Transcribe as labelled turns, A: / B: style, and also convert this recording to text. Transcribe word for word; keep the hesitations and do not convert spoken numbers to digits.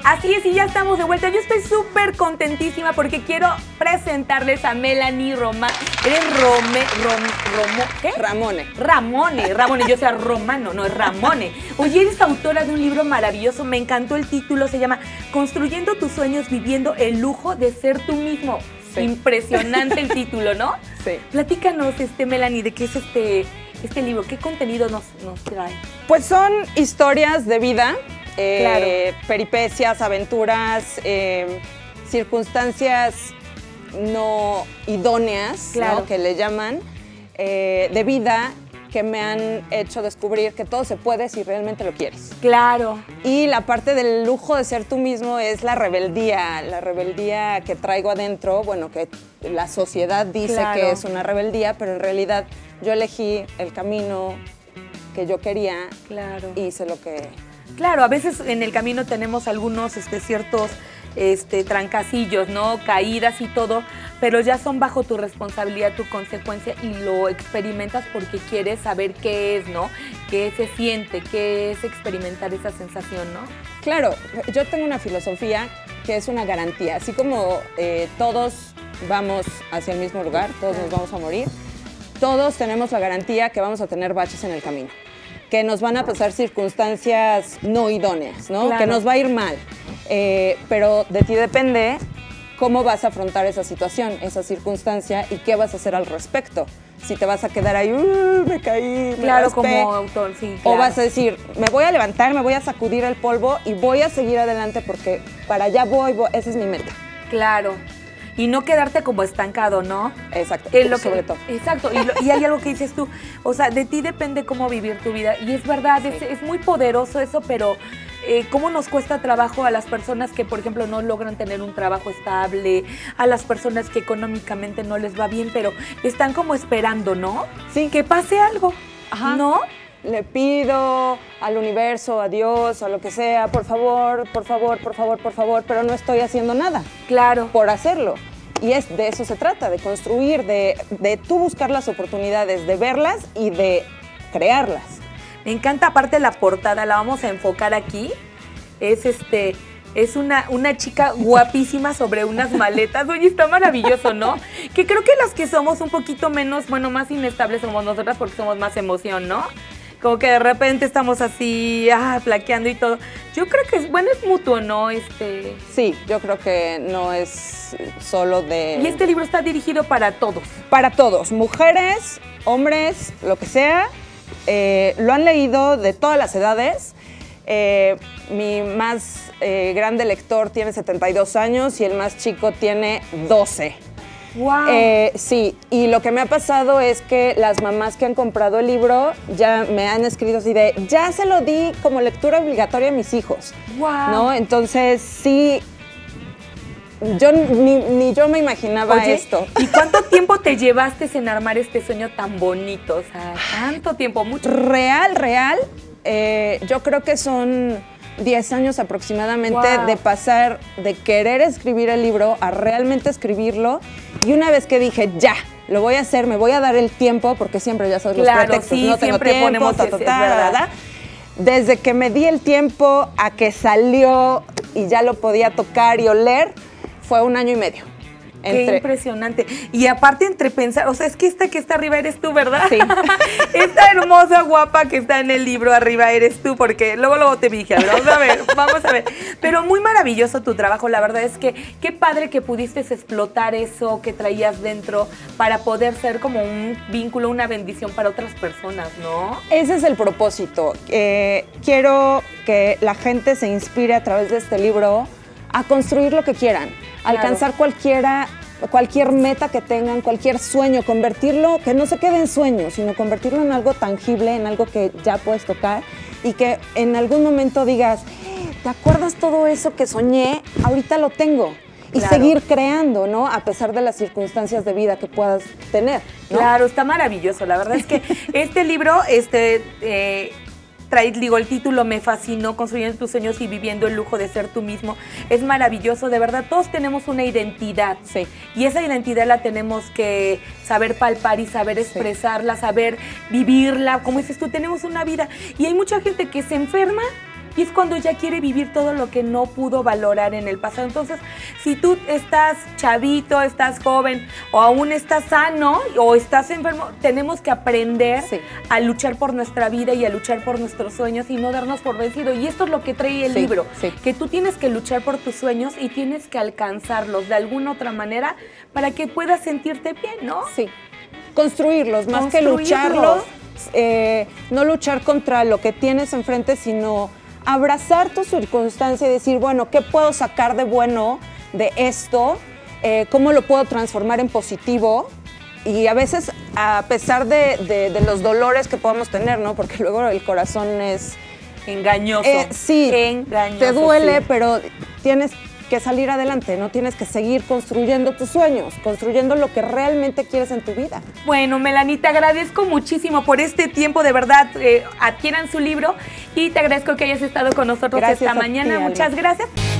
A: Así es, y ya estamos de vuelta. Yo estoy súper contentísima porque quiero presentarles a Melanie Roma. Eres Rome, Rom, Romo, ¿qué?
B: Ramone.
A: Ramone, Ramone, yo sea romano, no, es Ramone. Oye, eres autora de un libro maravilloso, me encantó el título, se llama Construyendo tus sueños, viviendo el lujo de ser tú mismo. Sí. Impresionante el título, ¿no?
B: Sí.
A: Platícanos, este, Melanie, de qué es este, este libro, qué contenido nos, nos trae.
B: Pues son historias de vida. Eh,
A: Claro.
B: Peripecias, aventuras, eh, circunstancias no idóneas,
A: Claro.
B: ¿no? Que le llaman, eh, de vida que me han hecho descubrir que todo se puede si realmente lo quieres.
A: Claro.
B: Y la parte del lujo de ser tú mismo es la rebeldía, la rebeldía que traigo adentro, bueno, que la sociedad dice
A: Claro.
B: que es una rebeldía, pero en realidad yo elegí el camino que yo quería
A: Claro.
B: y hice lo que...
A: Claro, a veces en el camino tenemos algunos este, ciertos este, trancasillos, ¿no? Caídas y todo, pero ya son bajo tu responsabilidad, tu consecuencia y lo experimentas porque quieres saber qué es, ¿no? Qué se siente, qué es experimentar esa sensación, ¿no?
B: Claro, yo tengo una filosofía que es una garantía, así como eh, todos vamos hacia el mismo lugar, todos nos vamos a morir, todos tenemos la garantía que vamos a tener baches en el camino, que nos van a pasar circunstancias no idóneas, ¿no?
A: Claro.
B: Que nos va a ir mal, eh, pero de ti depende cómo vas a afrontar esa situación, esa circunstancia y qué vas a hacer al respecto. Si te vas a quedar ahí, uh, me caí, me
A: Claro,
B: raspé,
A: como autor, sí,
B: o
A: claro.
B: vas a decir, me voy a levantar, me voy a sacudir el polvo y voy a seguir adelante porque para allá voy, voy esa es mi meta.
A: Claro. Y no quedarte como estancado, ¿no?
B: Exacto,
A: Es lo
B: sobre
A: que,
B: todo.
A: Exacto, y, lo- y hay algo que dices tú, o sea, de ti depende cómo vivir tu vida. Y es verdad,
B: Sí.
A: es, es muy poderoso eso, pero eh, cómo nos cuesta trabajo a las personas que, por ejemplo, no logran tener un trabajo estable, a las personas que económicamente no les va bien, pero están como esperando, ¿no?
B: Sí.
A: Que pase algo,
B: Ajá.
A: ¿no?
B: Le pido al universo, a Dios, a lo que sea, por favor, por favor, por favor, por favor, pero no estoy haciendo nada
A: Claro.
B: por hacerlo. Y es de eso se trata, de construir, de, de tú buscar las oportunidades, de verlas y de crearlas.
A: Me encanta, aparte la portada, la vamos a enfocar aquí. Es este, es una, una chica guapísima sobre unas maletas. Oye, está maravilloso, ¿no? Que creo que las que somos un poquito menos, bueno, más inestables somos nosotras porque somos más emoción, ¿no? Como que de repente estamos así, ah, flaqueando y todo. Yo creo que es, bueno, es mutuo, ¿no? Este.
B: Sí, yo creo que no es solo de...
A: Y este libro está dirigido para todos.
B: Para todos, mujeres, hombres, lo que sea, eh, lo han leído de todas las edades. Eh, mi más eh, grande lector tiene setenta y dos años y el más chico tiene doce.
A: ¡Wow!
B: Eh, sí, y lo que me ha pasado es que las mamás que han comprado el libro ya me han escrito así de, ya se lo di como lectura obligatoria a mis hijos,
A: ¡Wow!
B: ¿no? Entonces, sí, yo ni, ni yo me imaginaba
A: Oye,
B: esto.
A: ¿y cuánto tiempo te llevaste en armar este sueño tan bonito? O sea, tanto tiempo, mucho.
B: Real, real, eh, yo creo que son diez años aproximadamente
A: Wow.
B: de pasar de querer escribir el libro a realmente escribirlo. Y una vez que dije, ya, lo voy a hacer, me voy a dar el tiempo, porque siempre ya sabes los
A: Claro,
B: pretextos,
A: sí,
B: no tengo
A: siempre
B: tiempo,
A: ponemos
B: ta,
A: ese,
B: ta,
A: es
B: ta,
A: verdad.
B: ta, ta. Desde que me di el tiempo a que salió y ya lo podía tocar y oler, fue un año y medio.
A: Qué
B: Entre-
A: impresionante. Y aparte entre pensar, o sea, es que esta que está arriba eres tú, ¿verdad?
B: Sí.
A: Esta hermosa, guapa que está en el libro arriba eres tú, porque luego luego te dije, vamos a ver, vamos a ver. Pero muy maravilloso tu trabajo, la verdad es que qué padre que pudiste explotar eso que traías dentro para poder ser como un vínculo, una bendición para otras personas, ¿no?
B: Ese es el propósito. Eh, quiero que la gente se inspire a través de este libro a construir lo que quieran,
A: Claro.
B: alcanzar cualquiera, cualquier meta que tengan, cualquier sueño, convertirlo, que no se quede en sueño, sino convertirlo en algo tangible, en algo que ya puedes tocar y que en algún momento digas, ¿te acuerdas todo eso que soñé? Ahorita lo tengo. Y
A: Claro.
B: seguir creando, ¿no? A pesar de las circunstancias de vida que puedas tener, ¿no?
A: Claro, está maravilloso. La verdad es que este libro, este, eh, trae, digo, el título me fascinó, Construyendo tus sueños y viviendo el lujo de ser tú mismo. Es maravilloso, de verdad, todos tenemos una identidad.
B: Sí.
A: Y esa identidad la tenemos que saber palpar y saber expresarla, saber vivirla. Como dices tú, tenemos una vida. Y hay mucha gente que se enferma y es cuando ya quiere vivir todo lo que no pudo valorar en el pasado. Entonces, si tú estás chavito, estás joven o aún estás sano o estás enfermo, tenemos que aprender sí. a luchar por nuestra vida y a luchar por nuestros sueños y no darnos por vencido. Y esto es lo que trae el sí, libro, sí. que tú tienes que luchar por tus sueños y tienes que alcanzarlos de alguna otra manera para que puedas sentirte bien, ¿no?
B: Sí. Construirlos, más Construirlos. que lucharlos, eh, no luchar contra lo que tienes enfrente, sino abrazar tu circunstancia y decir, bueno, ¿qué puedo sacar de bueno de esto? Eh, ¿Cómo lo puedo transformar en positivo? Y a veces, a pesar de, de, de los dolores que podamos tener, ¿no? Porque luego el corazón es...
A: engañoso.
B: Eh, sí,
A: engañoso,
B: te duele,
A: sí.
B: pero tienes que salir adelante, ¿no? Tienes que seguir construyendo tus sueños, construyendo lo que realmente quieres en tu vida.
A: Bueno, Melanie, te agradezco muchísimo por este tiempo, de verdad, eh, adquieran su libro y te agradezco que hayas estado con nosotros
B: gracias
A: esta mañana.
B: Ti,
A: Muchas
B: Alma.
A: gracias.